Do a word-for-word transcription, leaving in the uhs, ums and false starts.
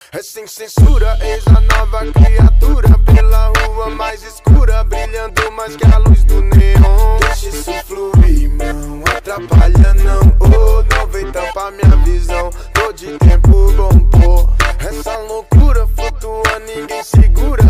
É sem censura, eis a nova criatura pela rua mais escura, brilhando mais que a luz do neon. Deixa isso fluir, não atrapalha não, oh, não vem tampar minha visão. Tô de tempo bom, pô, essa loucura flutua, ninguém segura.